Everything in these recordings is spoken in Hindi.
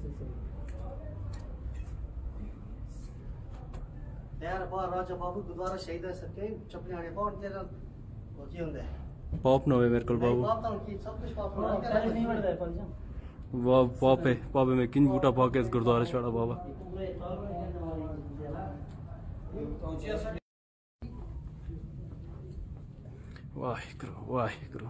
यार बाहर राजा बाबू गुरुद्वारा शहीद है सबके चपने आने कौन तेरा वो की होंगे पॉप न होवे मेरे को बाबू पाप तो की सब कुछ पाप पहले नहीं बढ़ता है पंजा वाह पॉप में किन बूटा पाके इस गुरुद्वारा छड़ा बाबा वाहिगुरु वाहिगुरु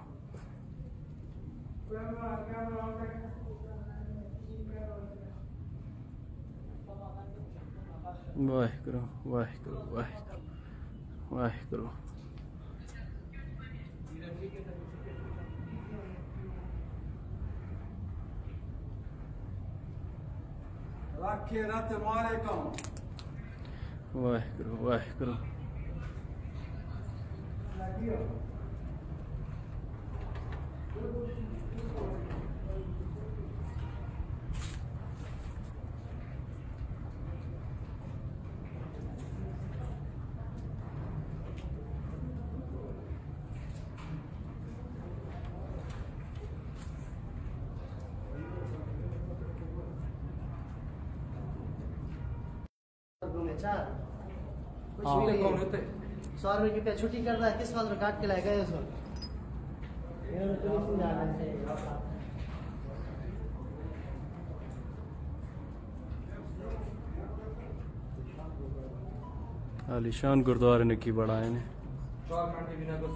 वाहिगुरु वाहिगुरु वाहिगुरु वाहिगुरु रखे रत मारे कम वाहिगुरु वाहिगुरु कुछ भी कौन होते 100 रुपए की छुट्टी कर रहा है किस बात में काट के लाए गए उसको आलिशान गुरुद्वारे ने की बड़ा है